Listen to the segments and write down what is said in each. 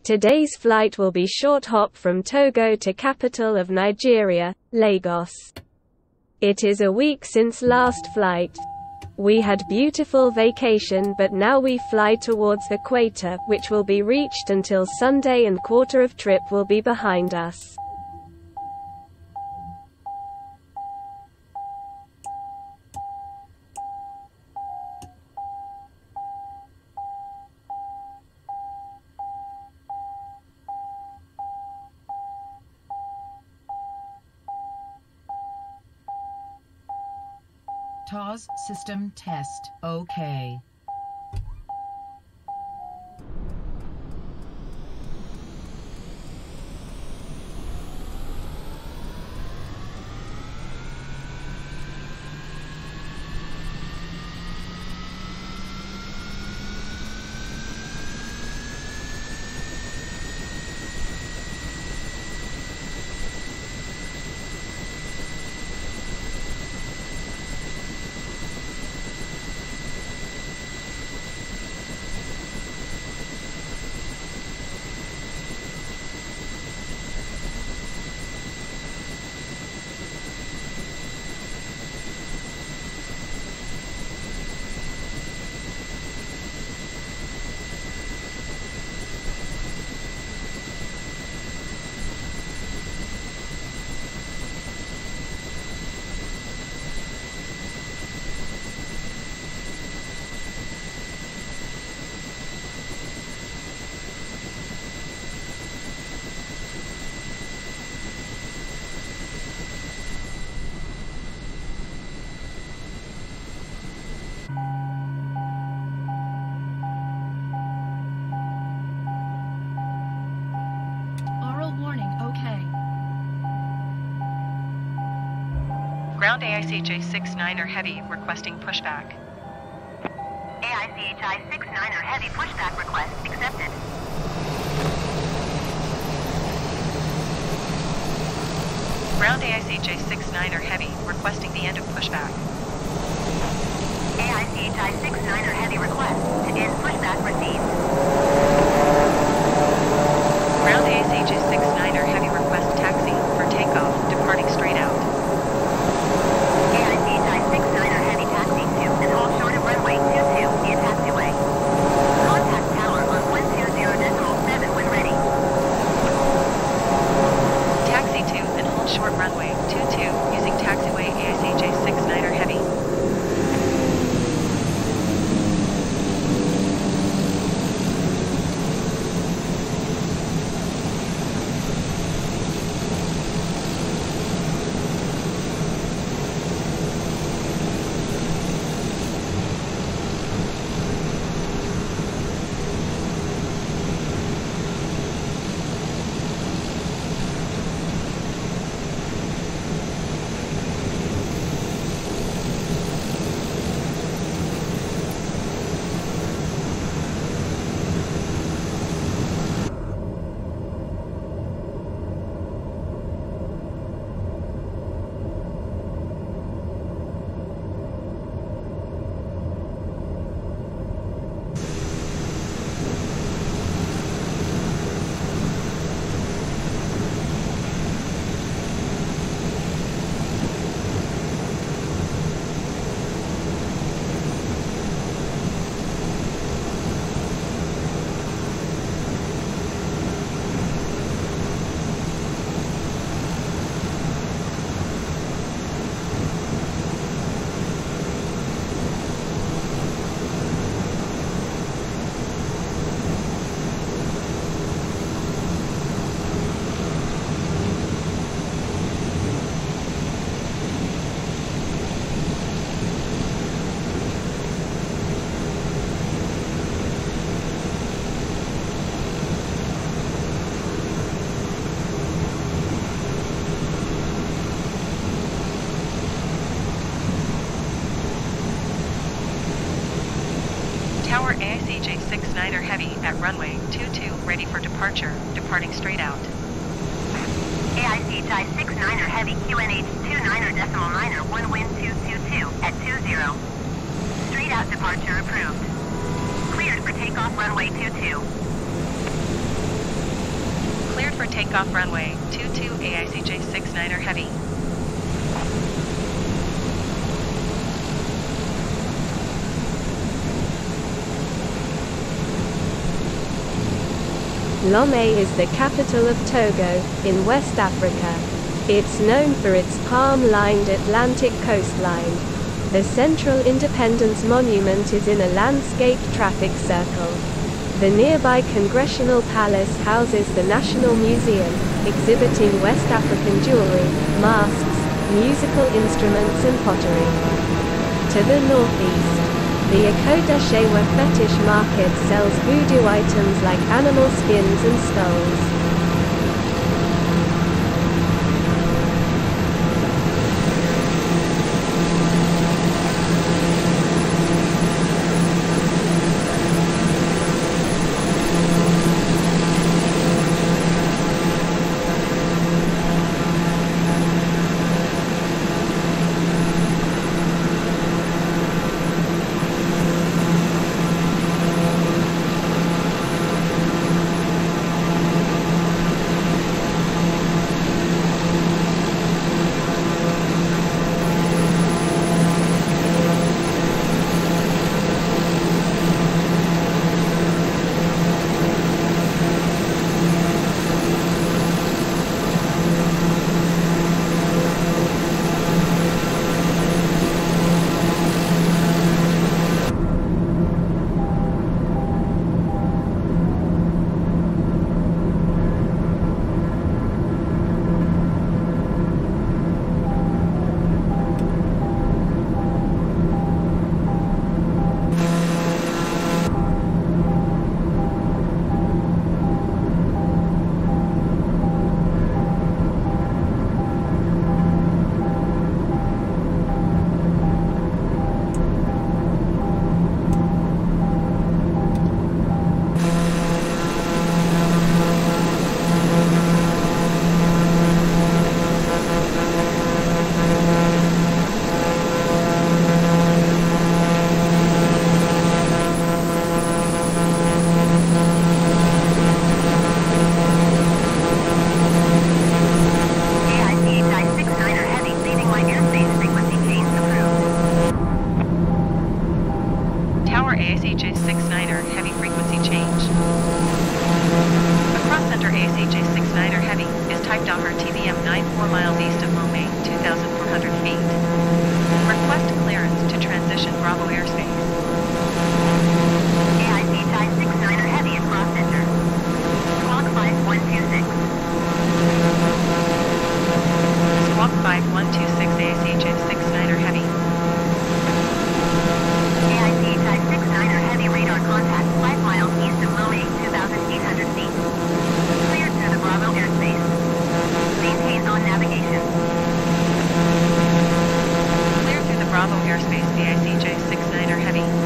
Today's flight will be short hop from Togo to capital of Nigeria, Lagos. It is a week since last flight. We had beautiful vacation, but now we fly towards equator, which will be reached until Sunday, and quarter of trip will be behind us. TOGO system test. OK. Ground AICHI 69er Heavy requesting pushback. AICHI 69er Heavy pushback request accepted. Ground AICHI 69er Heavy requesting the end of pushback. AICHI 69er Heavy request to end pushback received. Ground AICHI 69er Heavy request taxi for takeoff, departing straight out. AICHI 69er Heavy taxi to and hold short of runway 22 via taxiway. Contact tower on 120.7 when ready. Taxi to and hold short runway 22 using taxiway AICHI 69er Heavy. Tower AICHI 69er Heavy at runway 22 ready for departure, departing straight out. AICHI 69er Heavy QNH 29er.9er 1 wind 222 at 20. Straight out departure approved. Cleared for takeoff runway 22. Cleared for takeoff runway 22 AICJ 69er Heavy. Lomé is the capital of Togo, in West Africa. It's known for its palm-lined Atlantic coastline. The Central Independence Monument is in a landscaped traffic circle. The nearby Congressional Palace houses the National Museum, exhibiting West African jewelry, masks, musical instruments and pottery. To the northeast, the Akodeshewa Fetish Market sells voodoo items like animal skins and skulls. AICJ 69er Heavy frequency change. Across center AICJ 69er Heavy is type Doher TBM 94 miles east of Lomé, 2,400 feet. Request clearance to transition Bravo airspace. AICJ 69er Heavy is cross center. Squawk 5126. Squawk 5126 AICJ 69er Heavy. AICJ 69er Heavy radar contact 5 miles east of Lomé, 2,800 feet. Cleared through the Bravo airspace. Maintain on navigation. Cleared through the Bravo airspace, AICJ 69er Heavy.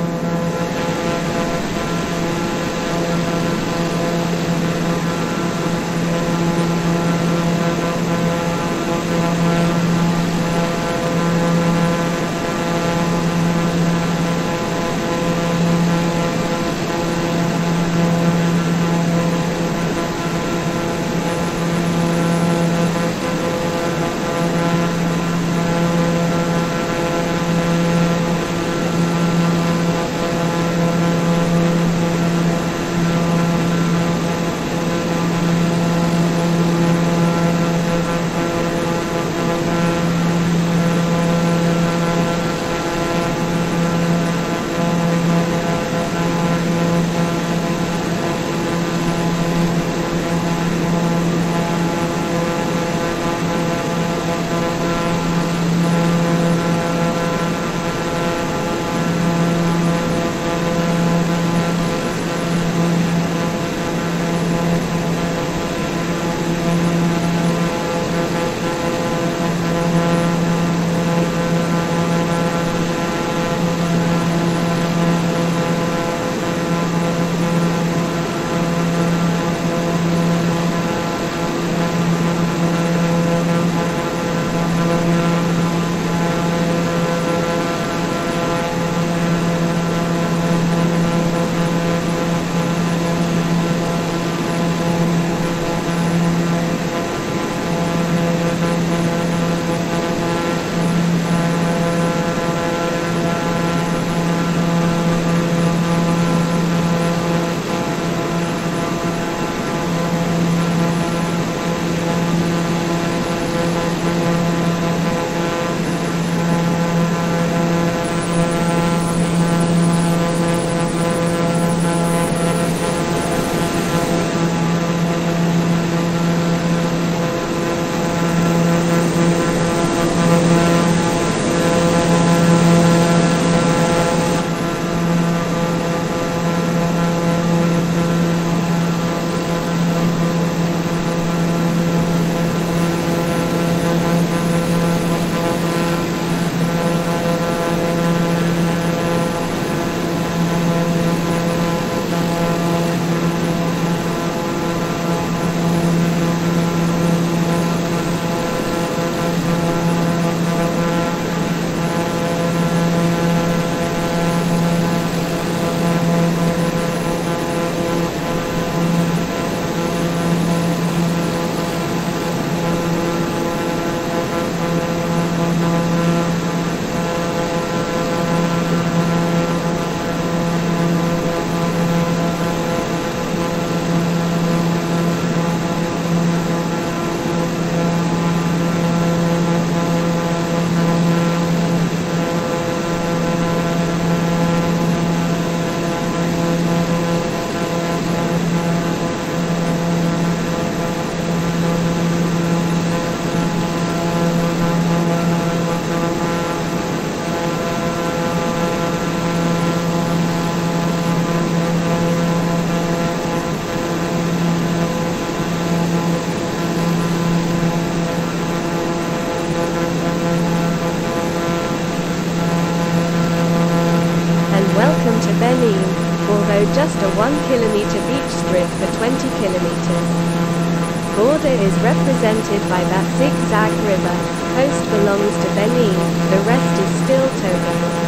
Welcome to Benin, although just a 1-kilometer beach strip for 20 kilometers. Border is represented by that zigzag river. Coast belongs to Benin, the rest is still Togo.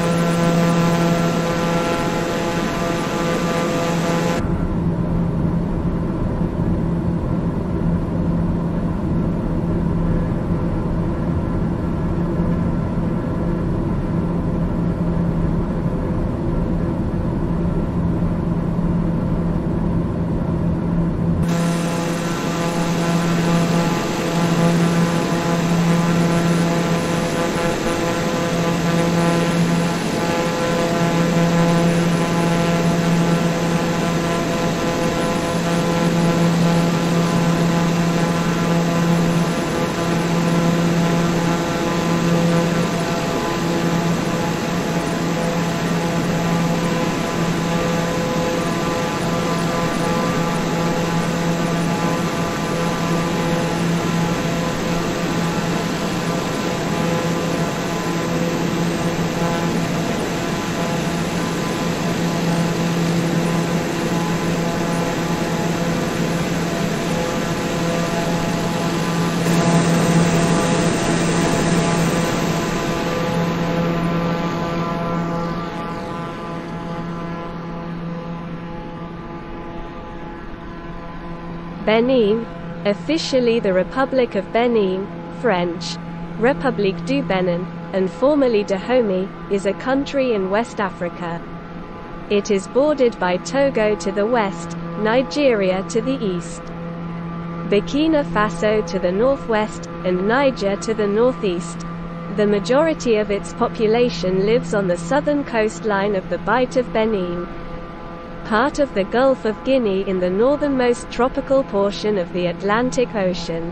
Benin, officially the Republic of Benin, French, République du Bénin, and formerly Dahomey, is a country in West Africa. It is bordered by Togo to the west, Nigeria to the east, Burkina Faso to the northwest, and Niger to the northeast. The majority of its population lives on the southern coastline of the Bight of Benin, part of the Gulf of Guinea in the northernmost tropical portion of the Atlantic Ocean.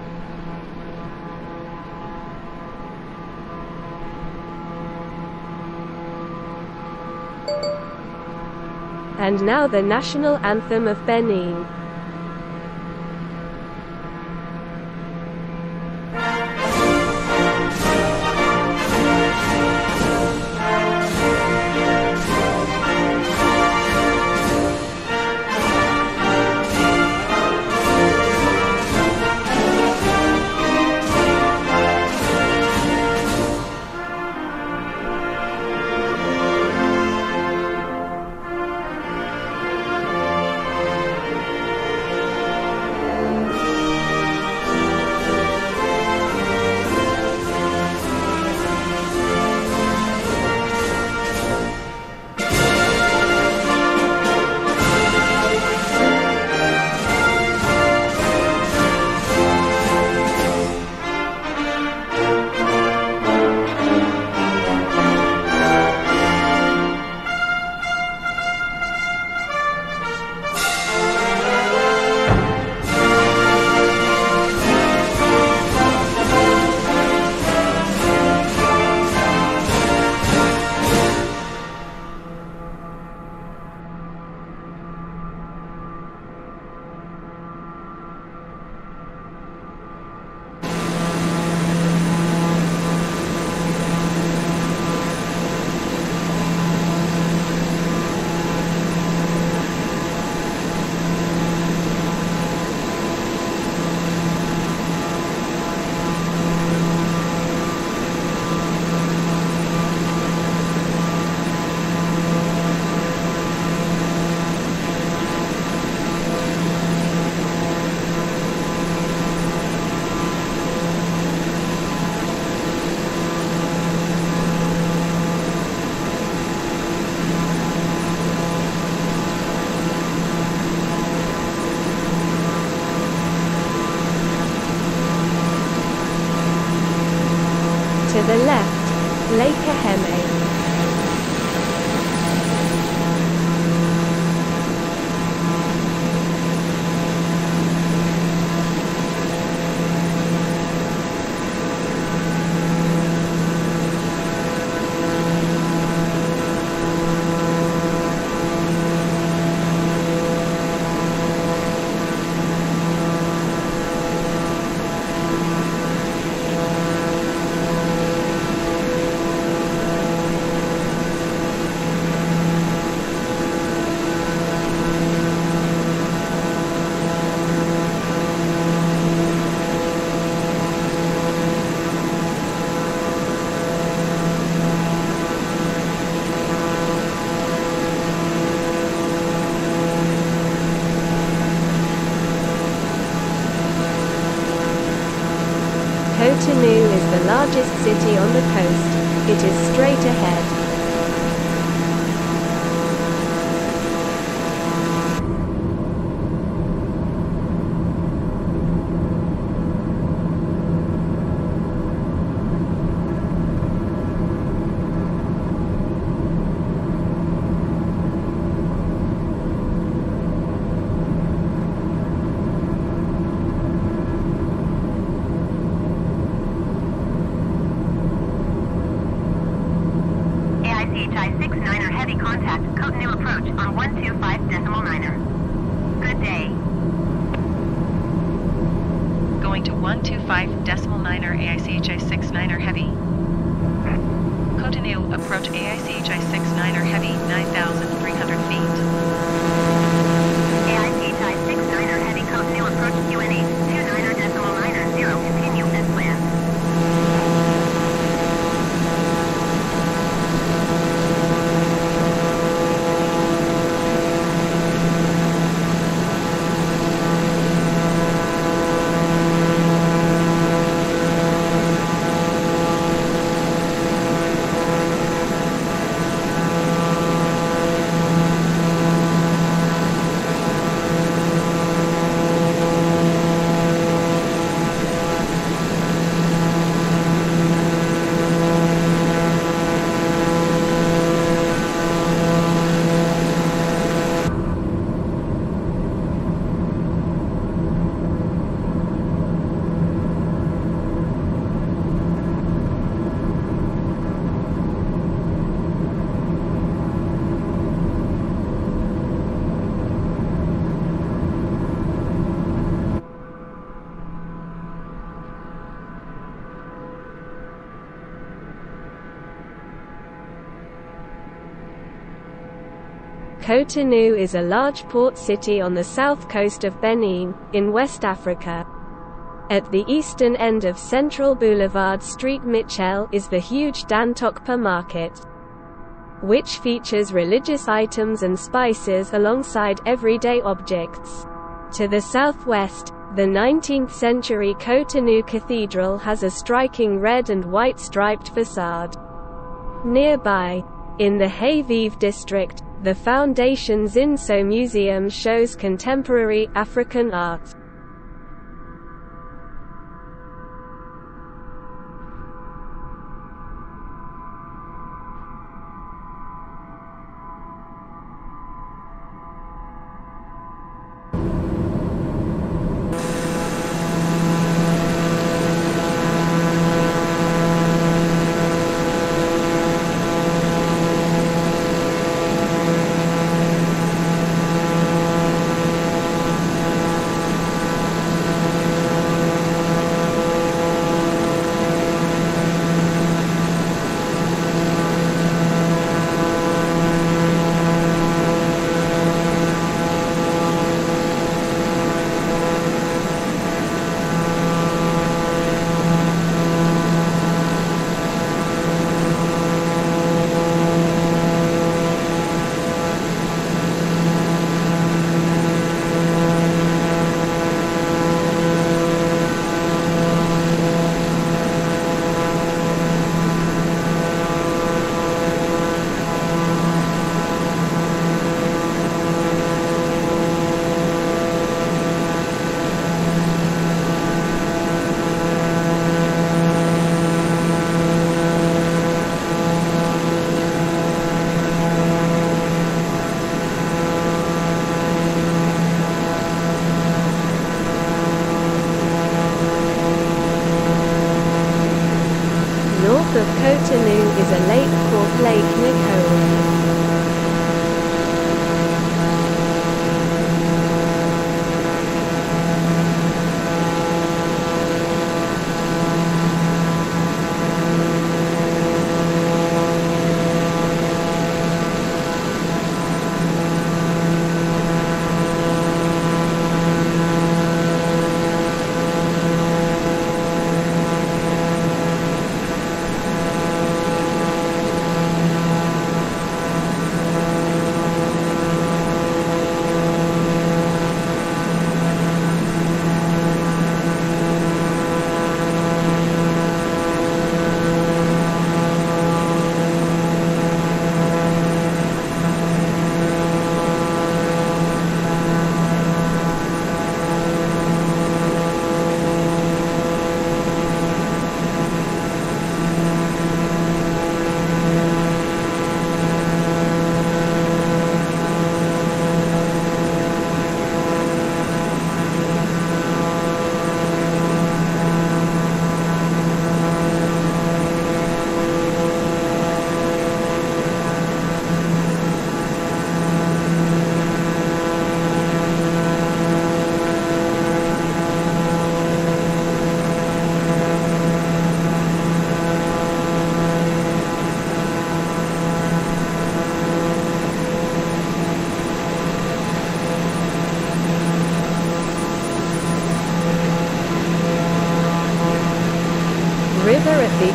And now the national anthem of Benin. Cotonou is the largest city on the coast. It is straight ahead. CHI-69er heavy contact, Cotonou approach on 125.9er. Good day. Going to 125.9er AICHI-69er heavy. Cotonou approach AICHI-69er heavy 9,300 feet. AICHI-69er heavy Cotonou approach QNH 29er.9er 0. Continue as planned. Cotonou is a large port city on the south coast of Benin, in West Africa. At the eastern end of Central Boulevard Street Michel is the huge Dantokpa market, which features religious items and spices alongside everyday objects. To the southwest, the 19th-century Cotonou Cathedral has a striking red and white striped facade. Nearby, in the Hay-Vive district, the Foundation Zinso Museum shows contemporary African art.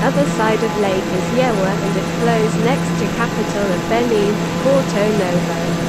other side of lake is Yewa and it flows next to capital of Benin, Porto Novo.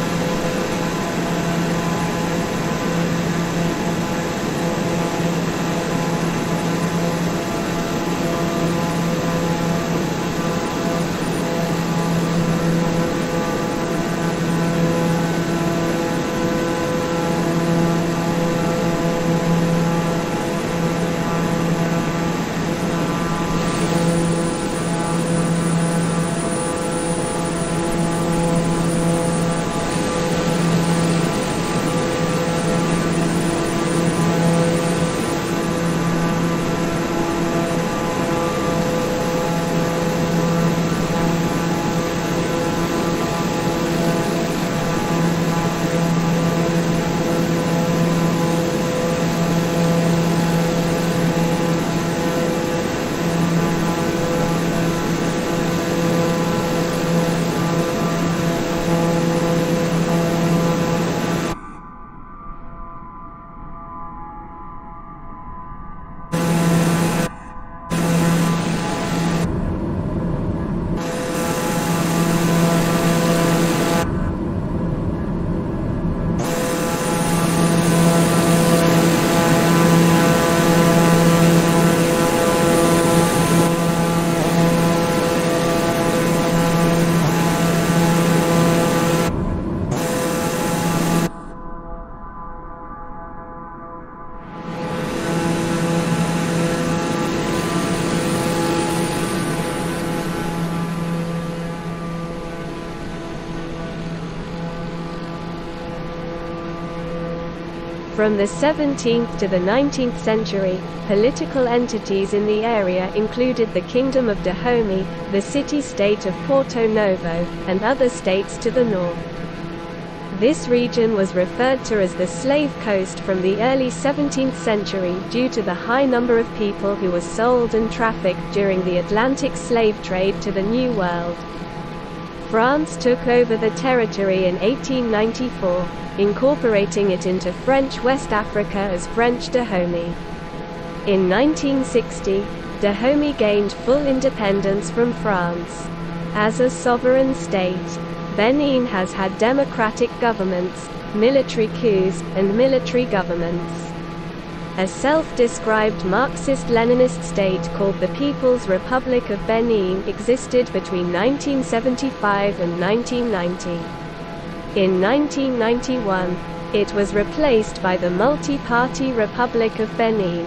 From the 17th to the 19th century, political entities in the area included the Kingdom of Dahomey, the city-state of Porto Novo, and other states to the north. This region was referred to as the Slave Coast from the early 17th century due to the high number of people who were sold and trafficked during the Atlantic slave trade to the New World. France took over the territory in 1894, incorporating it into French West Africa as French Dahomey. In 1960, Dahomey gained full independence from France. As a sovereign state, Benin has had democratic governments, military coups, and military governments. A self-described Marxist-Leninist state called the People's Republic of Benin existed between 1975 and 1990. In 1991, it was replaced by the multi-party Republic of Benin.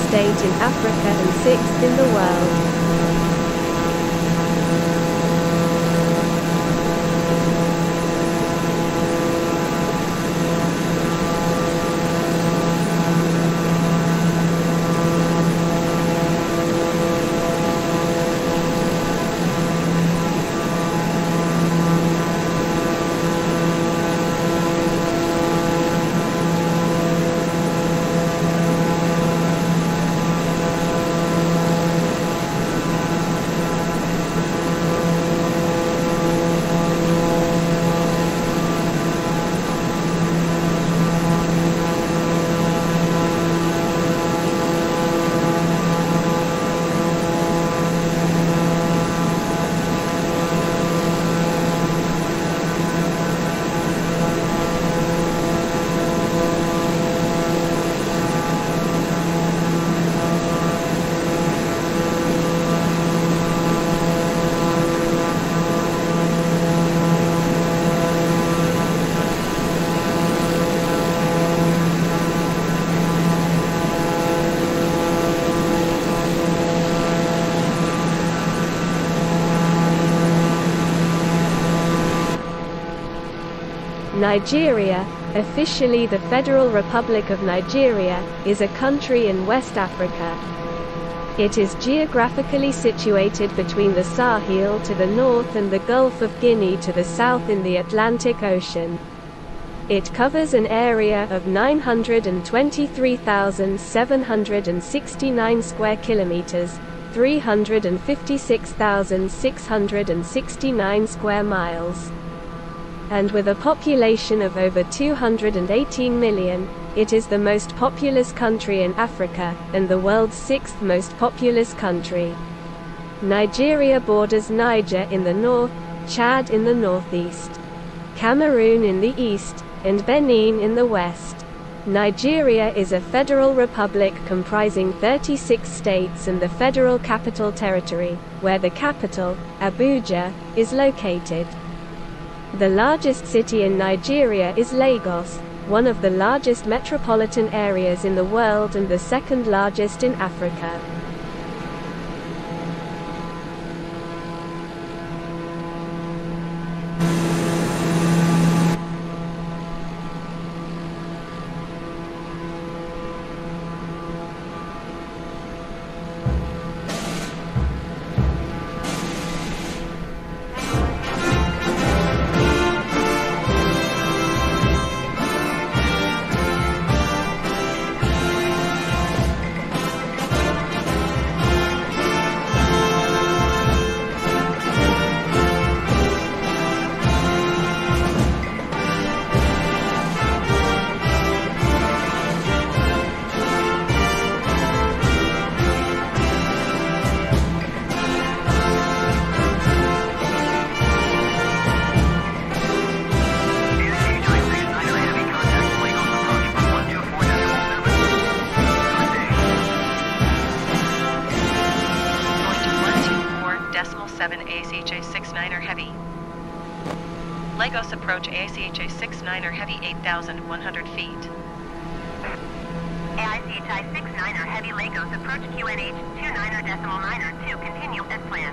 state in Africa and 6th in the world. Nigeria, officially the Federal Republic of Nigeria, is a country in West Africa. It is geographically situated between the Sahel to the north and the Gulf of Guinea to the south in the Atlantic Ocean. It covers an area of 923,769 square kilometers, 356,669 square miles. And with a population of over 218 million, it is the most populous country in Africa, and the world's 6th most populous country. Nigeria borders Niger in the north, Chad in the northeast, Cameroon in the east, and Benin in the west. Nigeria is a federal republic comprising 36 states and the Federal Capital Territory, where the capital, Abuja, is located. The largest city in Nigeria is Lagos, one of the largest metropolitan areas in the world and the second largest in Africa. ACHA 69er Heavy. Lagos approach ACHA 69er Heavy 8,100 feet. AICHI 69er Heavy Lagos approach QNH 29er.9er 2 continue as planned.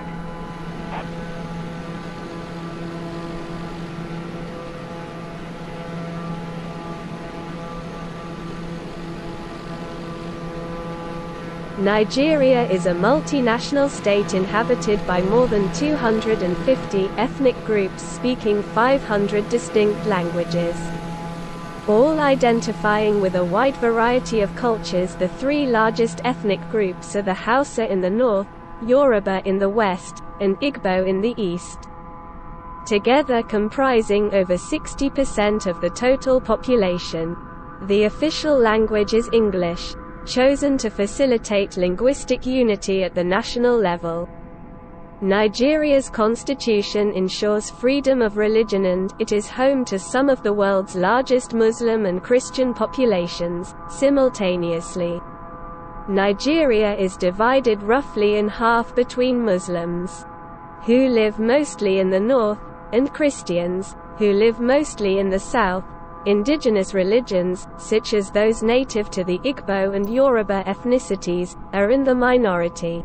Nigeria is a multinational state inhabited by more than 250 ethnic groups speaking 500 distinct languages. All identifying with a wide variety of cultures. The three largest ethnic groups are the Hausa in the north, Yoruba in the west, and Igbo in the east, together comprising over 60% of the total population. The official language is English, chosen to facilitate linguistic unity at the national level. Nigeria's constitution ensures freedom of religion and it is home to some of the world's largest Muslim and Christian populations, simultaneously. Nigeria is divided roughly in half between Muslims, who live mostly in the north, and Christians, who live mostly in the south. Indigenous religions, such as those native to the Igbo and Yoruba ethnicities, are in the minority.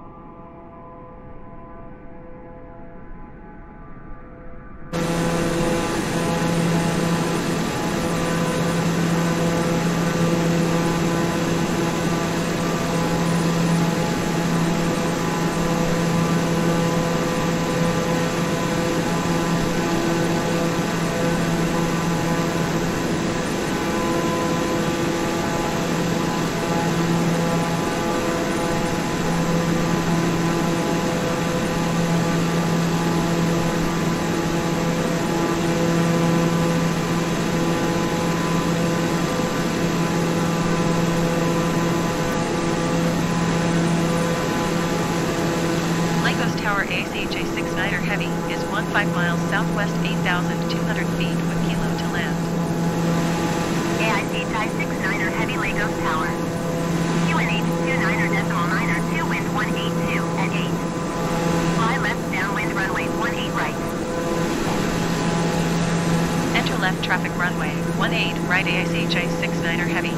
Tower ACJ69er Heavy is 15 miles southwest 8,200 feet with kilo to land. AIC Type 69er Heavy Lagos Tower. QNH 29.92 wind 182 at 8. Fly left downwind runway 18 right. Enter left traffic runway 18 right AICJ69er Heavy.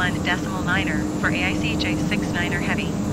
1.9er for AICJ 69er Heavy.